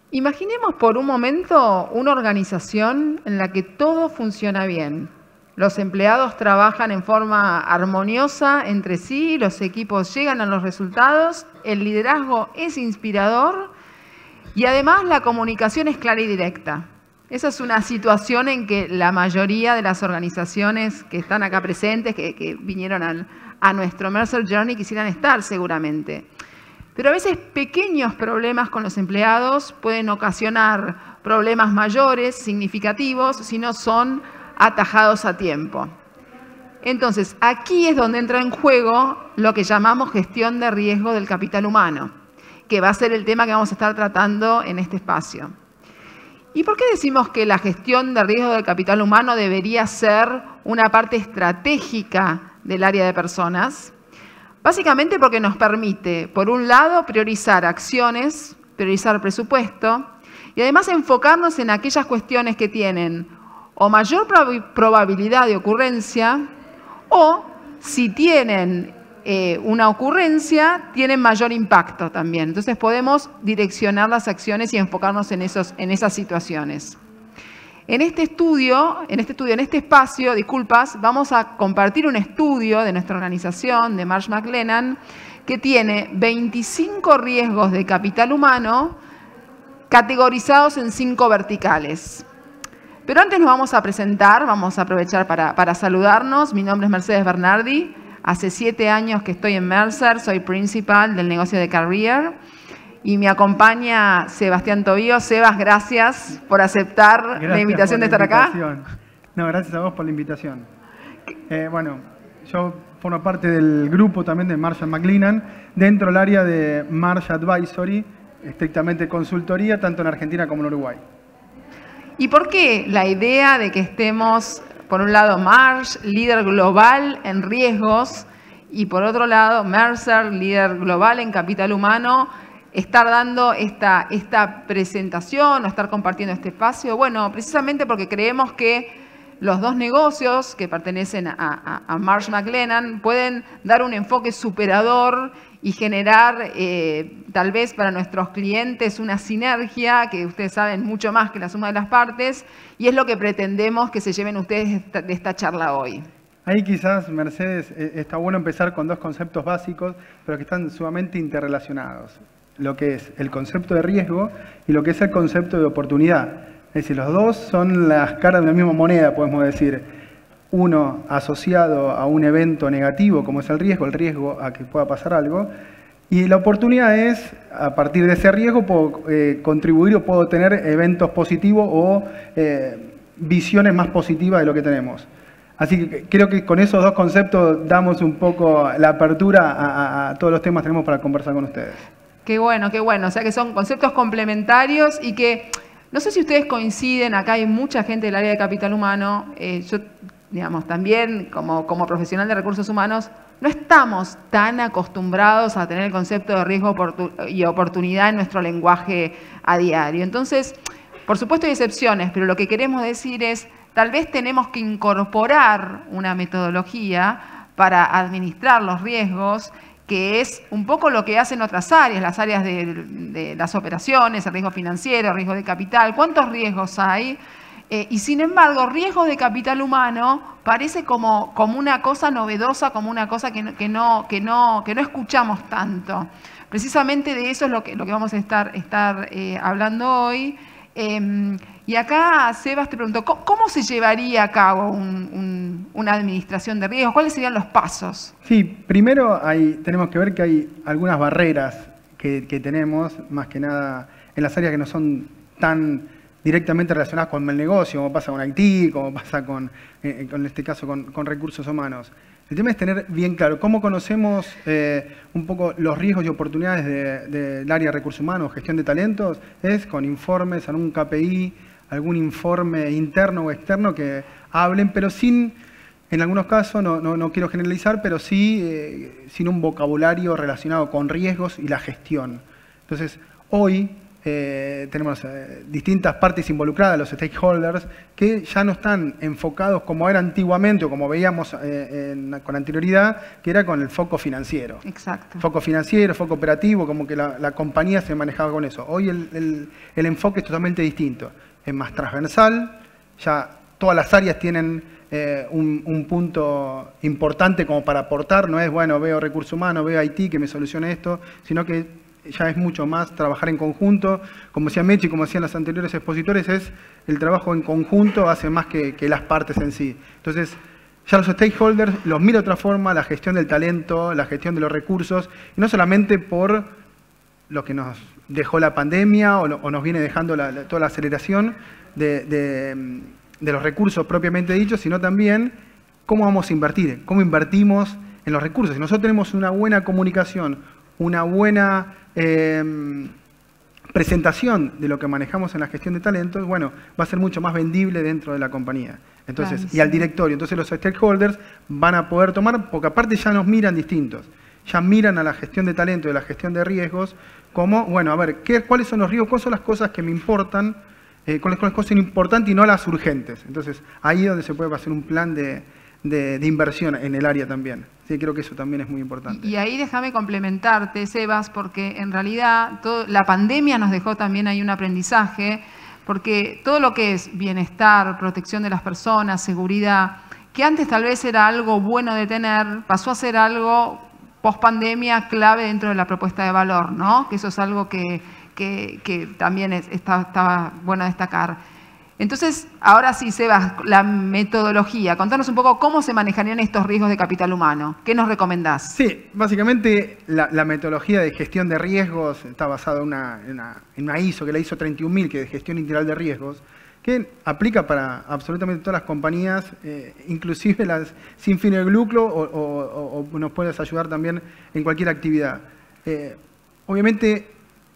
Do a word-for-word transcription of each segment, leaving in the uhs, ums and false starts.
Imaginemos por un momento una organización en la que todo funciona bien. Los empleados trabajan en forma armoniosa entre sí, los equipos llegan a los resultados, el liderazgo es inspirador y además la comunicación es clara y directa. Esa es una situación en que la mayoría de las organizaciones que están acá presentes, que, que vinieron al, a nuestro Mercer Journey, quisieran estar seguramente. Pero a veces pequeños problemas con los empleados pueden ocasionar problemas mayores, significativos, si no son atajados a tiempo. Entonces, aquí es donde entra en juego lo que llamamos gestión de riesgo del capital humano, que va a ser el tema que vamos a estar tratando en este espacio. ¿Y por qué decimos que la gestión de riesgo del capital humano debería ser una parte estratégica del área de personas? Básicamente porque nos permite, por un lado, priorizar acciones, priorizar presupuesto y además enfocarnos en aquellas cuestiones que tienen o mayor probabilidad de ocurrencia o, si tienen eh, una ocurrencia, tienen mayor impacto también. Entonces podemos direccionar las acciones y enfocarnos en, esos, en esas situaciones. En este estudio, en este estudio, en este espacio, disculpas, vamos a compartir un estudio de nuestra organización, de Marsh McLennan, que tiene veinticinco riesgos de capital humano categorizados en cinco verticales. Pero antes nos vamos a presentar, vamos a aprovechar para, para saludarnos. Mi nombre es Mercedes Bernardi. Hace siete años que estoy en Mercer, soy principal del negocio de Career. Y me acompaña Sebastián Tobío. Sebas, gracias por aceptar gracias la invitación de estar acá. No, gracias a vos por la invitación. Eh, bueno, yo formo parte del grupo también de Marsh McLennan, dentro del área de Marsh Advisory, estrictamente consultoría, tanto en Argentina como en Uruguay. ¿Y por qué la idea de que estemos, por un lado, Marsh, líder global en riesgos, y por otro lado, Mercer, líder global en capital humano, estar dando esta, esta presentación o estar compartiendo este espacio? Bueno, precisamente porque creemos que los dos negocios que pertenecen a, a, a Marsh McLennan pueden dar un enfoque superador y generar eh, tal vez para nuestros clientes una sinergia que ustedes saben mucho más que la suma de las partes, y es lo que pretendemos que se lleven ustedes de esta, de esta charla hoy. Ahí quizás, Mercedes, está bueno empezar con dos conceptos básicos, pero que están sumamente interrelacionados. Lo que es el concepto de riesgo y lo que es el concepto de oportunidad. Es decir, los dos son las caras de una misma moneda, podemos decir. Uno asociado a un evento negativo, como es el riesgo, el riesgo a que pueda pasar algo. Y la oportunidad es, a partir de ese riesgo, puedo eh, contribuir o puedo tener eventos positivos o eh, visiones más positivas de lo que tenemos. Así que creo que con esos dos conceptos damos un poco la apertura a, a, a todos los temas que tenemos para conversar con ustedes. Qué bueno, qué bueno. O sea que son conceptos complementarios y que, no sé si ustedes coinciden, acá hay mucha gente del área de capital humano. Eh, yo, digamos, también como, como profesional de recursos humanos, no estamos tan acostumbrados a tener el concepto de riesgo y oportunidad en nuestro lenguaje a diario. Entonces, por supuesto hay excepciones, pero lo que queremos decir es, tal vez tenemos que incorporar una metodología para administrar los riesgos, que es un poco lo que hacen otras áreas, las áreas de, de las operaciones, el riesgo financiero, el riesgo de capital. ¿Cuántos riesgos hay? Eh, y sin embargo, riesgos de capital humano parece como, como una cosa novedosa, como una cosa que no, que no, que no, que no escuchamos tanto. Precisamente de eso es lo que, lo que vamos a estar, estar eh, hablando hoy. Eh, y acá, Sebas, te preguntó, ¿cómo, cómo se llevaría a cabo un, un, una administración de riesgos? ¿Cuáles serían los pasos? Sí, primero hay, tenemos que ver que hay algunas barreras que, que tenemos, más que nada en las áreas que no son tan directamente relacionadas con el negocio, como pasa con I T, como pasa con, eh, en este caso con, con recursos humanos. El tema es tener bien claro cómo conocemos eh, un poco los riesgos y oportunidades del de, de área de recursos humanos, gestión de talentos, es con informes, algún K P I, algún informe interno o externo que hablen, pero sin, en algunos casos, no, no, no quiero generalizar, pero sí eh, sin un vocabulario relacionado con riesgos y la gestión. Entonces, hoy eh, tenemos eh, distintas partes involucradas, los stakeholders, que ya no están enfocados como era antiguamente o como veíamos eh, en, con anterioridad, que era con el foco financiero. Exacto. Foco financiero, foco operativo, como que la, la compañía se manejaba con eso. Hoy el, el, el enfoque es totalmente distinto. Es más transversal, ya todas las áreas tienen eh, un, un punto importante como para aportar. No es, bueno, veo recursos humanos, veo I T que me solucione esto, sino que ya es mucho más trabajar en conjunto. Como decía Mechi, como decían los anteriores expositores, es el trabajo en conjunto hace más que, que las partes en sí. Entonces, ya los stakeholders los mira de otra forma, la gestión del talento, la gestión de los recursos, y no solamente por lo que nos dejó la pandemia o, lo, o nos viene dejando la, la, toda la aceleración de, de, de los recursos propiamente dichos, sino también cómo vamos a invertir, cómo invertimos en los recursos. Si nosotros tenemos una buena comunicación, una buena eh, presentación de lo que manejamos en la gestión de talentos, bueno, va a ser mucho más vendible dentro de la compañía. Entonces, claro, y al directorio. Entonces los stakeholders van a poder tomar, porque aparte ya nos miran distintos. Ya miran a la gestión de talento y a la gestión de riesgos como, bueno, a ver, ¿qué, ¿cuáles son los riesgos? ¿Cuáles son las cosas que me importan? Eh, ¿Cuáles son las cosas importantes y no las urgentes? Entonces, ahí es donde se puede hacer un plan de, de, de inversión en el área también. Sí, creo que eso también es muy importante. Y ahí déjame complementarte, Sebas, porque en realidad todo, la pandemia nos dejó también ahí un aprendizaje, porque todo lo que es bienestar, protección de las personas, seguridad, que antes tal vez era algo bueno de tener, pasó a ser algo post-pandemia clave dentro de la propuesta de valor, ¿no? Que eso es algo que, que, que también es, está, está bueno destacar. Entonces, ahora sí, Sebas, la metodología. Contanos un poco cómo se manejarían estos riesgos de capital humano. ¿Qué nos recomendás? Sí, básicamente la, la metodología de gestión de riesgos está basada en una, en una, en una I S O, que es la I S O treinta y un mil, que es de gestión integral de riesgos, que aplica para absolutamente todas las compañías, eh, inclusive las sin fines de lucro, o, o, o nos puedes ayudar también en cualquier actividad. Eh, obviamente,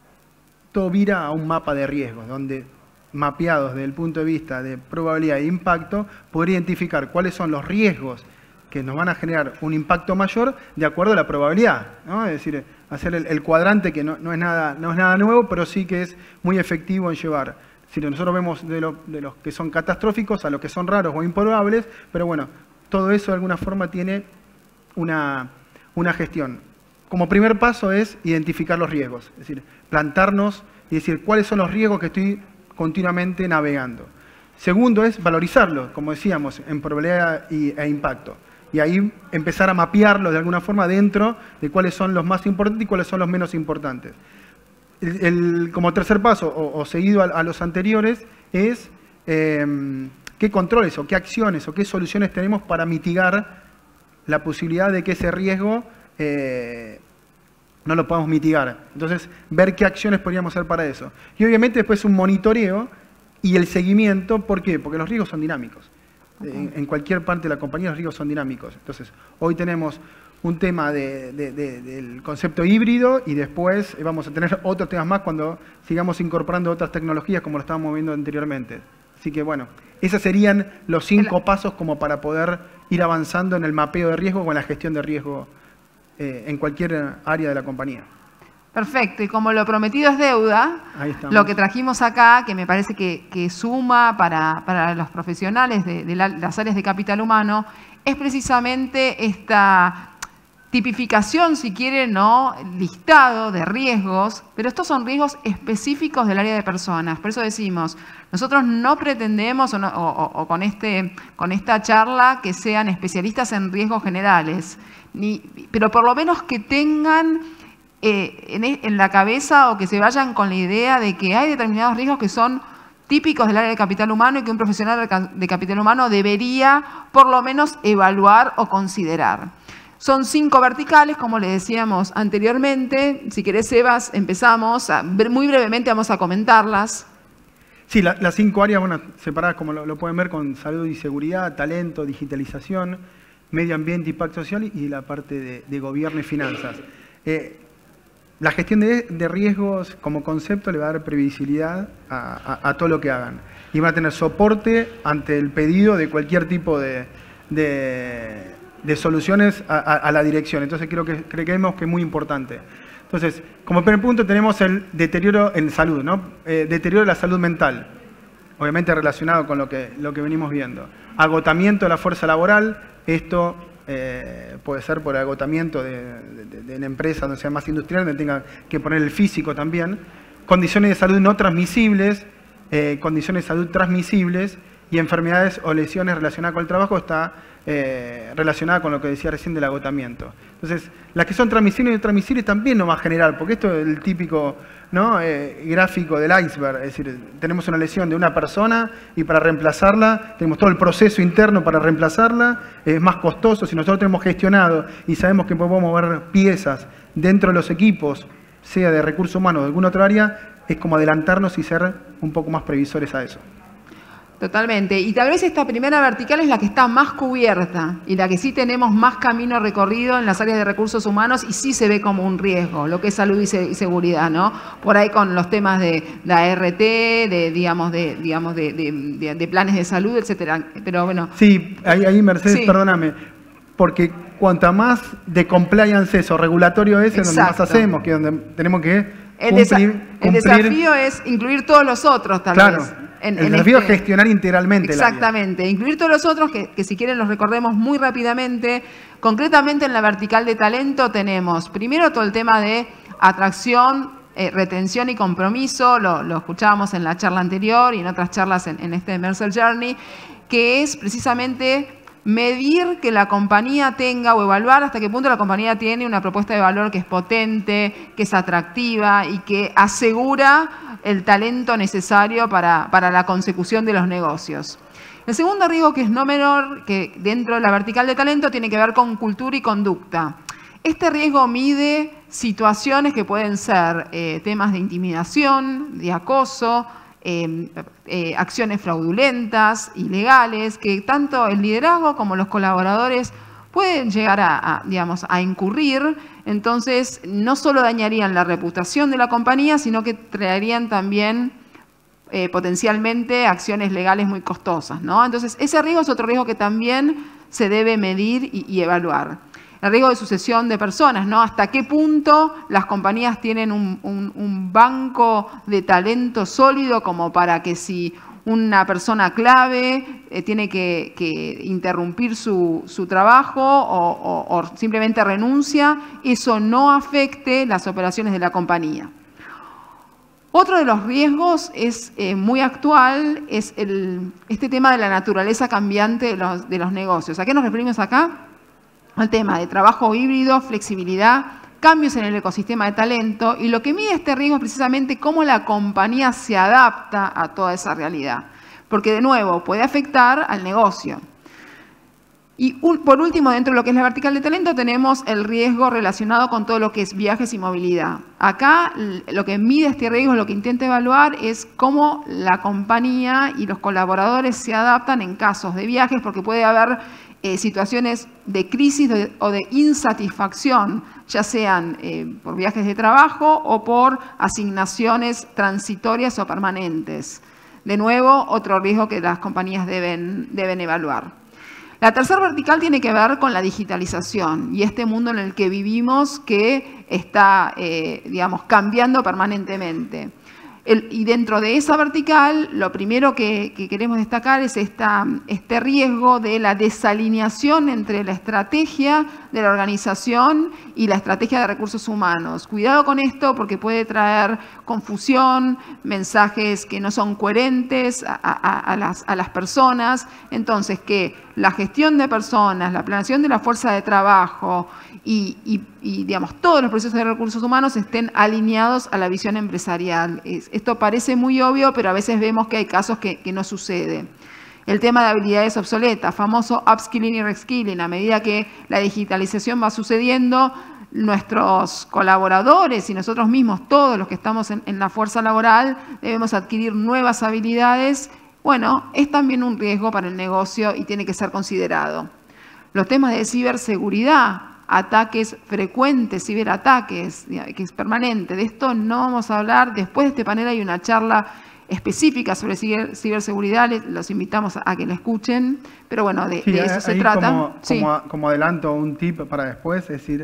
todo vira a un mapa de riesgos, donde mapeados desde el punto de vista de probabilidad e impacto, poder identificar cuáles son los riesgos que nos van a generar un impacto mayor de acuerdo a la probabilidad, ¿no? Es decir, hacer el, el cuadrante que no, no, es nada, no es nada nuevo, pero sí que es muy efectivo en llevar. Si nosotros vemos de, lo, de los que son catastróficos a los que son raros o improbables, pero bueno, todo eso de alguna forma tiene una, una gestión. Como primer paso es identificar los riesgos, es decir, plantarnos y decir cuáles son los riesgos que estoy continuamente navegando. Segundo es valorizarlos, como decíamos, en probabilidad y, e impacto. Y ahí empezar a mapearlos de alguna forma dentro de cuáles son los más importantes y cuáles son los menos importantes. El, el, como tercer paso, o, o seguido a, a los anteriores, es eh, qué controles o qué acciones o qué soluciones tenemos para mitigar la posibilidad de que ese riesgo eh, no lo podamos mitigar. Entonces, ver qué acciones podríamos hacer para eso. Y obviamente después un monitoreo y el seguimiento. ¿Por qué? Porque los riesgos son dinámicos. Okay. En, en cualquier parte de la compañía los riesgos son dinámicos. Entonces, hoy tenemos un tema de, de, de, del concepto híbrido y después vamos a tener otros temas más cuando sigamos incorporando otras tecnologías como lo estábamos viendo anteriormente. Así que bueno, esos serían los cinco el... pasos como para poder ir avanzando en el mapeo de riesgo o en la gestión de riesgo Eh, en cualquier área de la compañía. Perfecto, y como lo prometido es deuda, lo que trajimos acá, que me parece que, que suma para, para los profesionales de, de la, las áreas de capital humano, es precisamente esta tipificación, si quieren, ¿no? Listado de riesgos, pero estos son riesgos específicos del área de personas. Por eso decimos, nosotros no pretendemos, o, no, o, o con, este, con esta charla, que sean especialistas en riesgos generales, Ni, pero por lo menos que tengan eh, en, en la cabeza o que se vayan con la idea de que hay determinados riesgos que son típicos del área de capital humano y que un profesional de capital humano debería por lo menos evaluar o considerar. Son cinco verticales, como le decíamos anteriormente. Si querés, Sebas, empezamos. A, muy brevemente vamos a comentarlas. Sí, la, las cinco áreas, bueno, separadas como lo, lo pueden ver, con salud y seguridad, talento, digitalización, medio ambiente, impacto social y la parte de, de gobierno y finanzas. Eh, la gestión de, de riesgos como concepto le va a dar previsibilidad a, a, a todo lo que hagan. Y van a tener soporte ante el pedido de cualquier tipo de, de, de soluciones a, a, a la dirección. Entonces creo que creemos que es muy importante. Entonces, como primer punto tenemos el deterioro en salud, ¿no? Eh, deterioro de la salud mental, obviamente relacionado con lo que, lo que venimos viendo. Agotamiento de la fuerza laboral, esto eh, puede ser por agotamiento de, de, de una empresa donde sea más industrial, donde tenga que poner el físico también. Condiciones de salud no transmisibles, eh, condiciones de salud transmisibles y enfermedades o lesiones relacionadas con el trabajo está eh, relacionada con lo que decía recién del agotamiento. Entonces, las que son transmisibles y no transmisibles también nos va a generar, porque esto es el típico, ¿no? eh, gráfico del iceberg, es decir, tenemos una lesión de una persona y para reemplazarla tenemos todo el proceso interno para reemplazarla, es más costoso. Si nosotros tenemos gestionado y sabemos que podemos mover piezas dentro de los equipos, sea de recursos humanos o de alguna otra área, es como adelantarnos y ser un poco más previsores a eso. Totalmente. Y tal vez esta primera vertical es la que está más cubierta y la que sí tenemos más camino recorrido en las áreas de recursos humanos y sí se ve como un riesgo, lo que es salud y, se y seguridad, ¿no? Por ahí con los temas de la R T, de, digamos, de, digamos de, de, de, de planes de salud, etcétera. Pero bueno. Sí, ahí, ahí Mercedes, sí. perdóname, porque cuanta más de compliance es o regulatorio es, es donde más hacemos, que es donde tenemos que el, cumplir, desa el cumplir. desafío es incluir todos los otros, tal claro. vez. En, el en desafío este, es gestionar integralmente. Exactamente, el área. Incluir todos los otros, que, que si quieren los recordemos muy rápidamente. Concretamente en la vertical de talento tenemos primero todo el tema de atracción, eh, retención y compromiso, lo, lo escuchábamos en la charla anterior y en otras charlas en, en este Mercer Journey, que es precisamente medir que la compañía tenga o evaluar hasta qué punto la compañía tiene una propuesta de valor que es potente, que es atractiva y que asegura el talento necesario para, para la consecución de los negocios. El segundo riesgo, que es no menor, que dentro de la vertical de talento tiene que ver con cultura y conducta. Este riesgo mide situaciones que pueden ser eh, temas de intimidación, de acoso, Eh, eh, acciones fraudulentas, ilegales, que tanto el liderazgo como los colaboradores pueden llegar a, a, digamos, a incurrir. Entonces, no solo dañarían la reputación de la compañía, sino que traerían también eh, potencialmente acciones legales muy costosas, ¿no? Entonces, ese riesgo es otro riesgo que también se debe medir y, y evaluar. El riesgo de sucesión de personas, ¿no? Hasta qué punto las compañías tienen un, un, un banco de talento sólido como para que si una persona clave eh, tiene que, que interrumpir su, su trabajo o, o, o simplemente renuncia, eso no afecte las operaciones de la compañía. Otro de los riesgos es eh, muy actual, es el, este tema de la naturaleza cambiante de los, de los negocios. ¿A qué nos referimos acá? Al tema de trabajo híbrido, flexibilidad, cambios en el ecosistema de talento, y lo que mide este riesgo es precisamente cómo la compañía se adapta a toda esa realidad, porque de nuevo puede afectar al negocio. Y un, por último, dentro de lo que es la vertical de talento, tenemos el riesgo relacionado con todo lo que es viajes y movilidad. Acá lo que mide este riesgo, lo que intenta evaluar es cómo la compañía y los colaboradores se adaptan en casos de viajes, porque puede haber eh, situaciones de crisis de, o de insatisfacción, ya sean eh, por viajes de trabajo o por asignaciones transitorias o permanentes. De nuevo, otro riesgo que las compañías deben, deben evaluar. La tercera vertical tiene que ver con la digitalización y este mundo en el que vivimos que está, eh, digamos, cambiando permanentemente. El, y dentro de esa vertical, lo primero que, que queremos destacar es esta, este riesgo de la desalineación entre la estrategia de la organización y la estrategia de recursos humanos. Cuidado con esto porque puede traer confusión, mensajes que no son coherentes a, a, a, las, a las personas. Entonces, que la gestión de personas, la planeación de la fuerza de trabajo y, y, y digamos, todos los procesos de recursos humanos estén alineados a la visión empresarial. Esto parece muy obvio, pero a veces vemos que hay casos que, que no sucede. El tema de habilidades obsoletas, famoso upskilling y reskilling. A medida que la digitalización va sucediendo, nuestros colaboradores y nosotros mismos, todos los que estamos en, en la fuerza laboral, debemos adquirir nuevas habilidades. Bueno, es también un riesgo para el negocio y tiene que ser considerado. Los temas de ciberseguridad, ataques frecuentes, ciberataques, que es permanente. De esto no vamos a hablar. Después de este panel hay una charla específica sobre ciberseguridad, los invitamos a que la escuchen, pero bueno, de, sí, de eso se ahí trata. Como, sí. como, como adelanto un tip para después, es decir,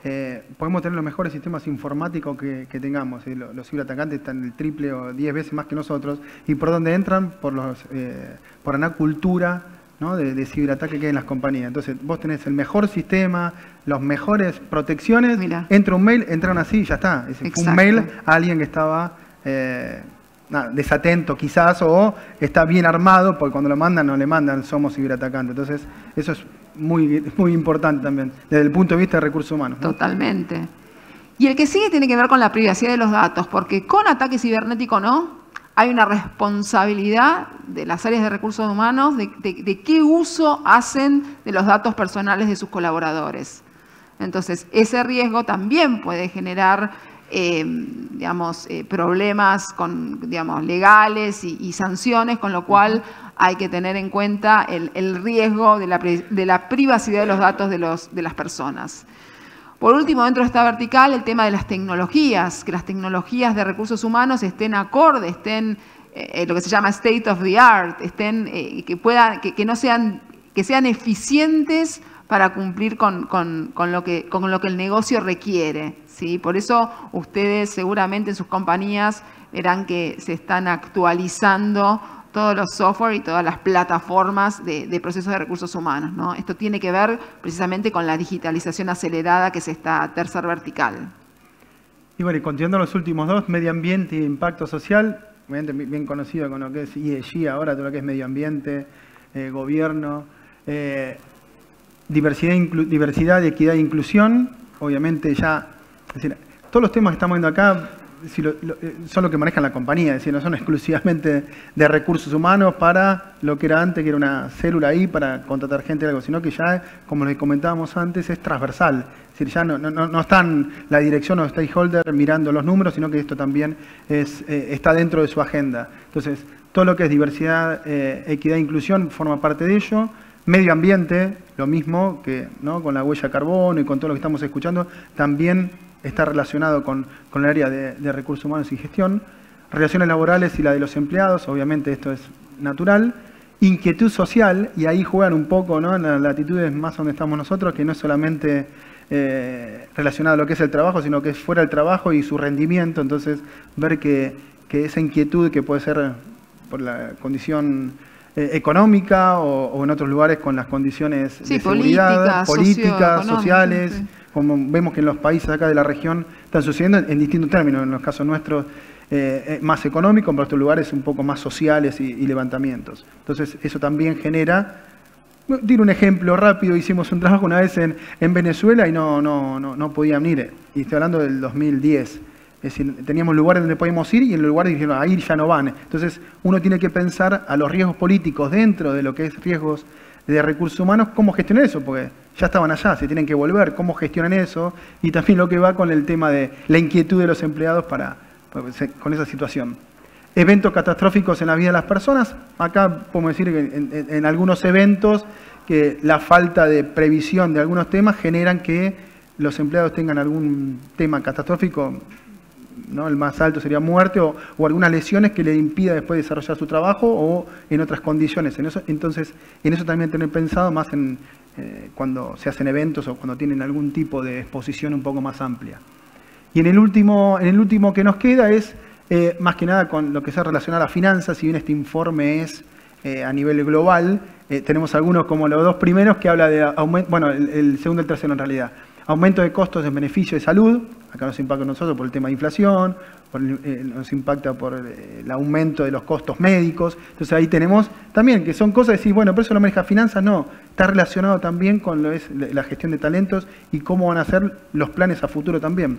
eh, podemos tener los mejores sistemas informáticos que, que tengamos. ¿eh? Los, los ciberatacantes están el triple o diez veces más que nosotros. ¿Y por dónde entran? Por, los, eh, por una cultura, ¿no? de, de ciberataque que hay en las compañías. Entonces, vos tenés el mejor sistema, las mejores protecciones, Mirá. entra un mail, entran así y ya está. Es, fue un mail a alguien que estaba eh, nada, desatento quizás, o está bien armado, porque cuando lo mandan no le mandan somos ciberatacantes. Entonces, eso es muy, muy importante también, desde el punto de vista de recursos humanos, ¿no? Totalmente. Y el que sigue tiene que ver con la privacidad de los datos, porque con ataque cibernético no, hay una responsabilidad de las áreas de recursos humanos de, de, de qué uso hacen de los datos personales de sus colaboradores. Entonces, ese riesgo también puede generar eh, digamos, eh, problemas con, digamos, legales y, y sanciones, con lo cual hay que tener en cuenta el, el riesgo de la, de la privacidad de los datos de, los, de las personas. Por último, dentro de esta vertical, el tema de las tecnologías, que las tecnologías de recursos humanos estén acorde, estén eh, lo que se llama state of the art, estén, eh, que, puedan, que, que, no sean, que sean eficientes para cumplir con, con, con, lo que, con lo que el negocio requiere, ¿sí? Por eso ustedes seguramente en sus compañías verán que se están actualizando todos los software y todas las plataformas de, de procesos de recursos humanos, ¿no? Esto tiene que ver precisamente con la digitalización acelerada que es esta tercer vertical. Y bueno, y continuando los últimos dos, medio ambiente e impacto social, obviamente bien conocido con lo que es E S G ahora, todo lo que es medio ambiente, eh, gobierno, eh, diversidad, diversidad, equidad e inclusión, obviamente ya, es decir, todos los temas que estamos viendo acá, Si lo, lo, son lo que manejan la compañía, es decir, no son exclusivamente de recursos humanos para lo que era antes, que era una célula ahí para contratar gente o algo, sino que ya, como les comentábamos antes, es transversal. Es decir, ya no, no, no están la dirección o stakeholder mirando los números, sino que esto también es, eh, está dentro de su agenda. Entonces, todo lo que es diversidad, eh, equidad e inclusión forma parte de ello. Medio ambiente, lo mismo que, ¿no? con la huella de carbono y con todo lo que estamos escuchando, también está relacionado con, con el área de, de recursos humanos y gestión. Relaciones laborales y la de los empleados, obviamente esto es natural. Inquietud social, y ahí juegan un poco, ¿no? en las latitudes más donde estamos nosotros, que no es solamente eh, relacionado a lo que es el trabajo, sino que es fuera del trabajo y su rendimiento. Entonces, ver que, que esa inquietud que puede ser por la condición eh, económica o, o en otros lugares con las condiciones sí, de seguridad, políticas, sociales, sí. como vemos que en los países acá de la región están sucediendo en distintos términos, en los casos nuestros eh, más económicos, en otros lugares un poco más sociales y, y levantamientos. Entonces eso también genera, tiro un ejemplo rápido, hicimos un trabajo una vez en, en Venezuela y no, no, no, no podían ir, y estoy hablando del dos mil diez. Es decir, teníamos lugares donde podíamos ir y en los lugares dijeron, a ir ya no van. Entonces uno tiene que pensar a los riesgos políticos dentro de lo que es riesgos de recursos humanos, cómo gestionar eso, porque ya estaban allá, se tienen que volver, cómo gestionan eso, y también lo que va con el tema de la inquietud de los empleados para, con esa situación. Eventos catastróficos en la vida de las personas, acá podemos decir que en, en, en algunos eventos que la falta de previsión de algunos temas generan que los empleados tengan algún tema catastrófico, ¿no? El más alto sería muerte o, o algunas lesiones que le impida después desarrollar su trabajo o en otras condiciones. En eso, entonces, en eso también tener pensado más en eh, cuando se hacen eventos o cuando tienen algún tipo de exposición un poco más amplia. Y en el último, en el último que nos queda es eh, más que nada con lo que se relaciona a las finanzas, si bien este informe es eh, a nivel global, eh, tenemos algunos como los dos primeros que habla de aumento, bueno, el, el segundo y el tercero en realidad. Aumento de costos en beneficio de salud, acá nos impacta a nosotros por el tema de inflación, por el, eh, nos impacta por el, el aumento de los costos médicos. Entonces ahí tenemos también que son cosas de decir, bueno, pero eso lo maneja finanzas, no. Está relacionado también con lo es la gestión de talentos y cómo van a ser los planes a futuro también.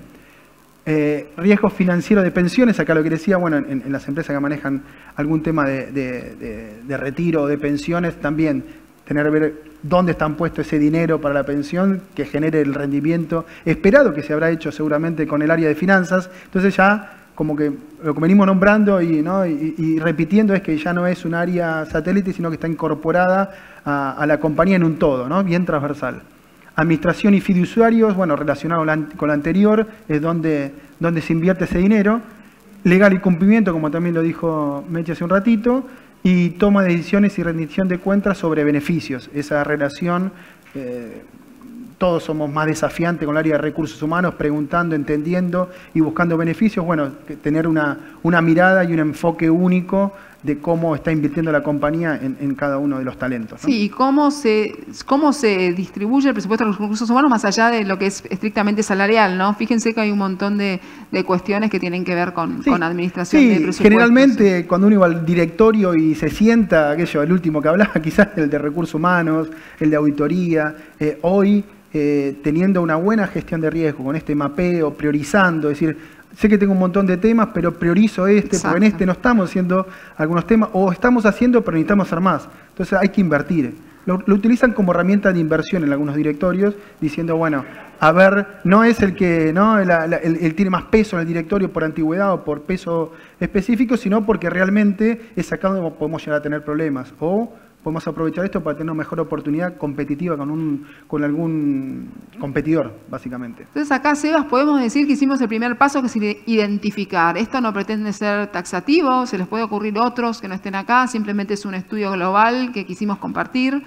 Eh, riesgos financieros de pensiones, acá lo que decía, bueno, en, en las empresas que manejan algún tema de, de, de, de retiro o de pensiones, también tener que ver dónde están puestos ese dinero para la pensión que genere el rendimiento esperado que se habrá hecho seguramente con el área de finanzas. Entonces ya como que lo que venimos nombrando y, ¿no? y, y repitiendo es que ya no es un área satélite, sino que está incorporada a, a la compañía en un todo, ¿no? Bien transversal. Administración y fiduciarios, bueno, relacionado con lo anterior, es donde, donde se invierte ese dinero. Legal y cumplimiento, como también lo dijo Meche hace un ratito. Y toma de decisiones y rendición de cuentas sobre beneficios. Esa relación, eh, todos somos más desafiantes con el área de recursos humanos, preguntando, entendiendo y buscando beneficios. Bueno, tener una, una mirada y un enfoque único de cómo está invirtiendo la compañía en, en cada uno de los talentos, ¿no? Sí, y cómo se, cómo se distribuye el presupuesto de los recursos humanos más allá de lo que es estrictamente salarial, ¿no? Fíjense que hay un montón de, de cuestiones que tienen que ver con, sí, con administración sí, de presupuestos. Generalmente sí. Cuando uno iba al directorio y se sienta, aquello, el último que hablaba, quizás el de recursos humanos, el de auditoría, eh, hoy eh, teniendo una buena gestión de riesgo, con este mapeo, priorizando, es decir, sé que tengo un montón de temas, pero priorizo este, Exacto. porque en este no estamos haciendo algunos temas, o estamos haciendo, pero necesitamos hacer más. Entonces hay que invertir. Lo, lo utilizan como herramienta de inversión en algunos directorios, diciendo, bueno, a ver, no es el que no el, el, el tiene más peso en el directorio por antigüedad o por peso específico, sino porque realmente es acá donde podemos llegar a tener problemas. O podemos aprovechar esto para tener una mejor oportunidad competitiva con, un, con algún competidor, básicamente. Entonces acá, Sebas, podemos decir que hicimos el primer paso, que es identificar. Esto no pretende ser taxativo, se les puede ocurrir otros que no estén acá, simplemente es un estudio global que quisimos compartir.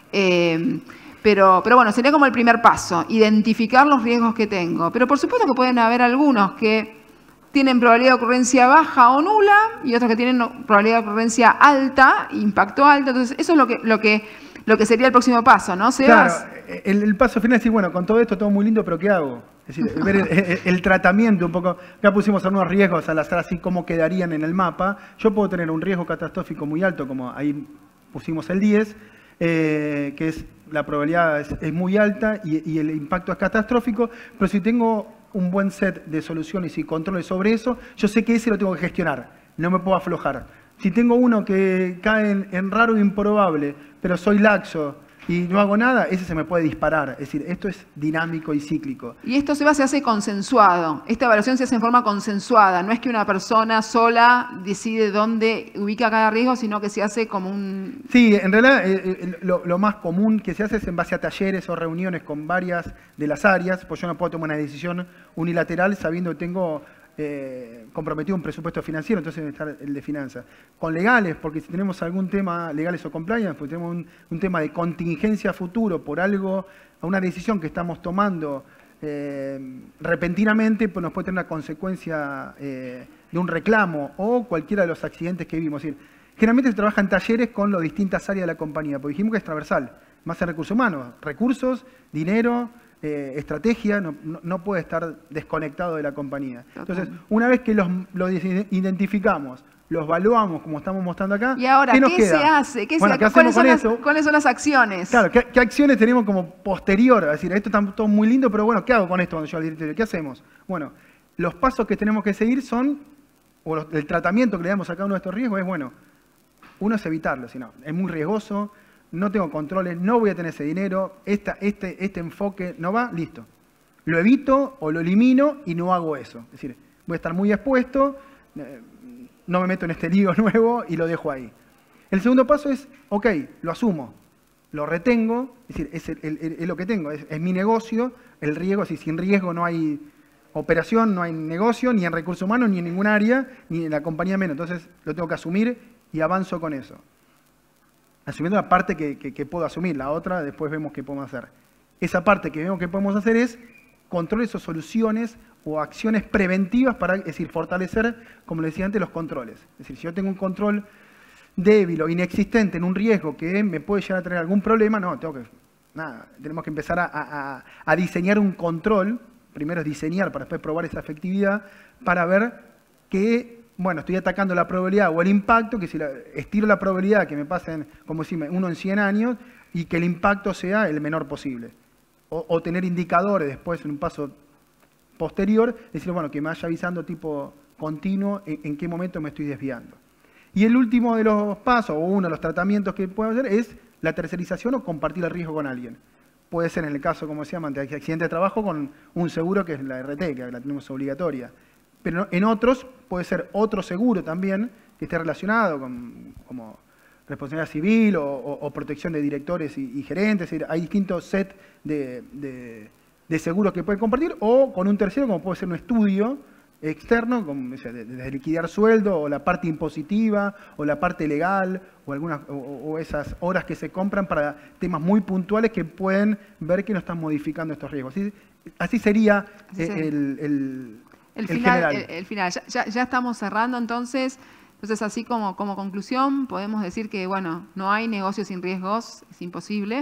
Eh, pero, pero bueno, sería como el primer paso, identificar los riesgos que tengo. Pero por supuesto que pueden haber algunos que tienen probabilidad de ocurrencia baja o nula y otros que tienen probabilidad de ocurrencia alta, impacto alto. Entonces, eso es lo que, lo que, lo que sería el próximo paso, ¿no, Sebas? Claro, el, el paso final es decir, bueno, con todo esto todo muy lindo, pero ¿qué hago? Es decir, ver el, el, el tratamiento un poco. Acá pusimos algunos riesgos al azar, así como quedarían en el mapa. Yo puedo tener un riesgo catastrófico muy alto, como ahí pusimos el diez, eh, que es la probabilidad es, es muy alta y, y el impacto es catastrófico, pero si tengo un buen set de soluciones y controles sobre eso, yo sé que ese lo tengo que gestionar, no me puedo aflojar. Si tengo uno que cae en, en raro e improbable, pero soy laxo y no hago nada, ese se me puede disparar. Es decir, esto es dinámico y cíclico. Y esto se hace consensuado. Esta evaluación se hace en forma consensuada. No es que una persona sola decide dónde ubica cada riesgo, sino que se hace como un... Sí, en realidad eh, lo, lo más común que se hace es en base a talleres o reuniones con varias de las áreas, pues yo no puedo tomar una decisión unilateral sabiendo que tengo eh, comprometido un presupuesto financiero, entonces debe estar el de finanzas. Con legales, porque si tenemos algún tema, legales o compliance, pues tenemos un, un tema de contingencia futuro por algo, a una decisión que estamos tomando eh, repentinamente, pues nos puede tener una consecuencia eh, de un reclamo o cualquiera de los accidentes que vimos. Es decir, generalmente se trabaja en talleres con las distintas áreas de la compañía, porque dijimos que es transversal, más en recursos humanos, recursos, dinero, Eh, estrategia, no, no, no puede estar desconectado de la compañía. Entonces, una vez que los, los identificamos, los evaluamos como estamos mostrando acá, ¿y ahora qué, nos qué queda? se hace? ¿Qué bueno, se, ¿qué ¿cuáles, hacemos son con las, eso? ¿Cuáles son las acciones? Claro, ¿qué, qué acciones tenemos como posterior? Es decir, esto está todo muy lindo, pero bueno, ¿qué hago con esto cuando yo al directorio? ¿Qué hacemos? Bueno, los pasos que tenemos que seguir son, o los, el tratamiento que le damos a cada uno de estos riesgos es, bueno, uno es evitarlo, si no, es muy riesgoso, no tengo controles, no voy a tener ese dinero, esta, este, este enfoque no va, listo. Lo evito o lo elimino y no hago eso. Es decir, voy a estar muy expuesto, eh, no me meto en este lío nuevo y lo dejo ahí. El segundo paso es, ok, lo asumo, lo retengo, es decir, es, el, el, es lo que tengo, es, es mi negocio, el riesgo, si sin riesgo no hay operación, no hay negocio, ni en recursos humanos, ni en ningún área, ni en la compañía menos. Entonces lo tengo que asumir y avanzo con eso. Asumiendo la parte que, que, que puedo asumir, la otra después vemos qué podemos hacer. Esa parte que vemos que podemos hacer es controles o soluciones o acciones preventivas para, es decir, fortalecer, como les decía antes, los controles. Es decir, si yo tengo un control débil o inexistente en un riesgo que me puede llegar a tener algún problema, no, tengo que, nada, tenemos que empezar a, a, a diseñar un control. Primero es diseñar para después probar esa efectividad para ver que, bueno, estoy atacando la probabilidad o el impacto, que si la, estiro la probabilidad que me pasen, como decimos, uno en cien años y que el impacto sea el menor posible. O, o tener indicadores después en un paso posterior, decir, bueno, que me vaya avisando tipo continuo en, en qué momento me estoy desviando. Y el último de los pasos, o uno de los tratamientos que puedo hacer, es la tercerización o compartir el riesgo con alguien. Puede ser en el caso, como se llama, de accidente de trabajo, con un seguro que es la R T, que la tenemos obligatoria. Pero en otros puede ser otro seguro también, que esté relacionado con como responsabilidad civil o, o, o protección de directores y, y gerentes. Es decir, hay distintos sets de, de, de seguros que pueden compartir, o con un tercero, como puede ser un estudio externo, como desde de liquidar sueldo, o la parte impositiva, o la parte legal, o, algunas, o, o esas horas que se compran para temas muy puntuales que pueden ver que no están modificando estos riesgos. Así, así sería así el, el, el, el final. General. El, el final. Ya, ya, ya estamos cerrando entonces. Entonces, así como, como conclusión, podemos decir que, bueno, no hay negocio sin riesgos, es imposible.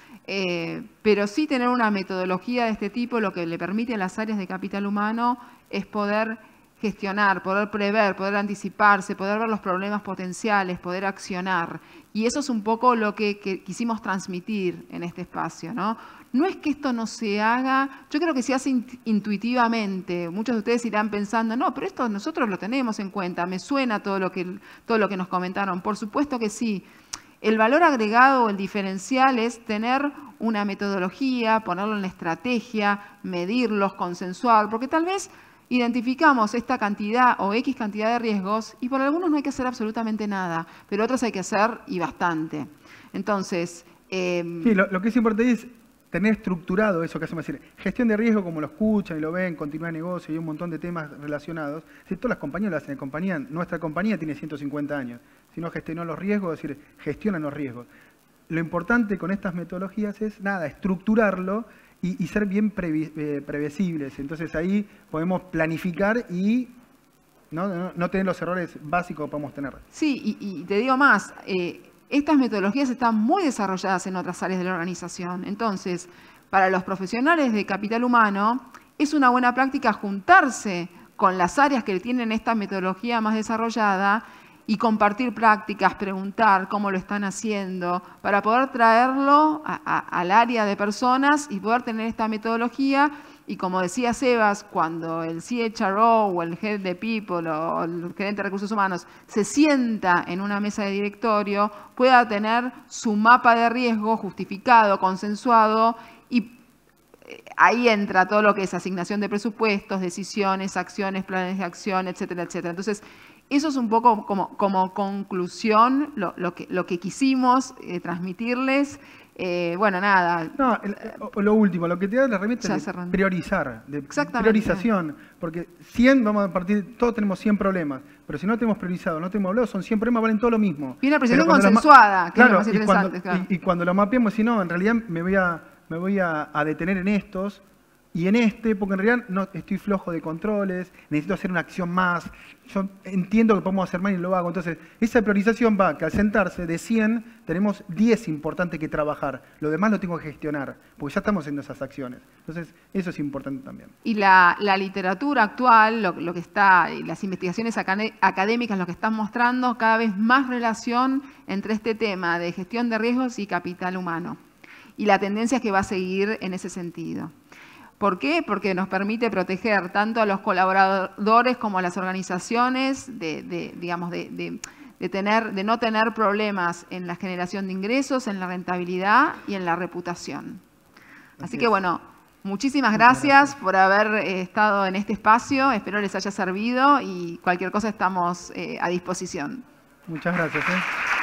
Eh, pero sí tener una metodología de este tipo lo que le permite a las áreas de capital humano es poder gestionar, poder prever, poder anticiparse, poder ver los problemas potenciales, poder accionar. Y eso es un poco lo que, que quisimos transmitir en este espacio, ¿no? No es que esto no se haga, yo creo que se hace intuitivamente. Muchos de ustedes irán pensando, no, pero esto nosotros lo tenemos en cuenta, me suena todo lo que, todo lo que nos comentaron. Por supuesto que sí. El valor agregado o el diferencial es tener una metodología, ponerlo en la estrategia, medirlos, consensuar, porque tal vez identificamos esta cantidad o X cantidad de riesgos y por algunos no hay que hacer absolutamente nada, pero otros hay que hacer y bastante. Entonces... Eh, sí, lo, lo que es importante es tener estructurado eso que hacemos, decir, gestión de riesgo como lo escuchan y lo ven, continuidad de negocio y un montón de temas relacionados. Si todas las compañías lo hacen en compañía, nuestra compañía tiene ciento cincuenta años. Si no gestionó los riesgos, es decir, gestionan los riesgos. Lo importante con estas metodologías es, nada, estructurarlo y, y ser bien previ, eh, previsibles. Entonces ahí podemos planificar y no, no, no tener los errores básicos que podemos tener. Sí, y, y te digo más, eh, estas metodologías están muy desarrolladas en otras áreas de la organización. Entonces, para los profesionales de capital humano, es una buena práctica juntarse con las áreas que tienen esta metodología más desarrollada y compartir prácticas, preguntar cómo lo están haciendo, para poder traerlo a, a, al área de personas y poder tener esta metodología. Y como decía Sebas, cuando el C H R O o el Head de People o el gerente de recursos humanos se sienta en una mesa de directorio, pueda tener su mapa de riesgo justificado, consensuado, y ahí entra todo lo que es asignación de presupuestos, decisiones, acciones, planes de acción, etcétera, etcétera. Entonces, eso es un poco como, como conclusión lo, lo, que, lo que quisimos eh, transmitirles. Eh, bueno, nada. No, el, lo último, lo que te da la herramienta es de priorizar, de priorización, porque cien, vamos a partir, todos tenemos cien problemas, pero si no tenemos priorizado, no tenemos hablado, son cien problemas, valen todo lo mismo. Y una priorización consensuada, que claro, es lo más y interesante. Cuando, claro. y, y cuando lo mapeamos, si no, en realidad me voy a, me voy a, a detener en estos, y en este, porque en realidad no, estoy flojo de controles, necesito hacer una acción más, yo entiendo que podemos hacer más y lo hago. Entonces, esa priorización va que al sentarse de cien, tenemos diez importantes que trabajar. Lo demás lo tengo que gestionar, porque ya estamos haciendo esas acciones. Entonces, eso es importante también. Y la, la literatura actual, lo, lo que está, y las investigaciones académicas, lo que están mostrando, cada vez más relación entre este tema de gestión de riesgos y capital humano. Y la tendencia es que va a seguir en ese sentido. ¿Por qué? Porque nos permite proteger tanto a los colaboradores como a las organizaciones de, de, digamos, de, de, de, tener, de no tener problemas en la generación de ingresos, en la rentabilidad y en la reputación. Así, Así que bueno, muchísimas gracias, gracias por haber eh, estado en este espacio. Espero les haya servido y cualquier cosa estamos eh, a disposición. Muchas gracias. ¿eh?